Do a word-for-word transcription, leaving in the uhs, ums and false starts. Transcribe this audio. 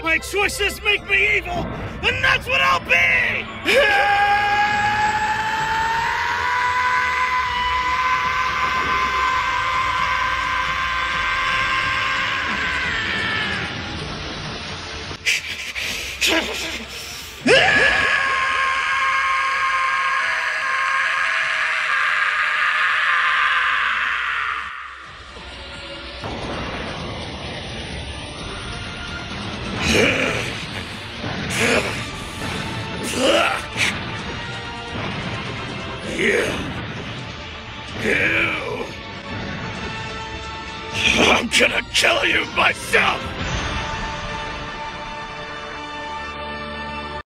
My choices make me evil, and that's what I'll be! You. You. I'm gonna kill you myself!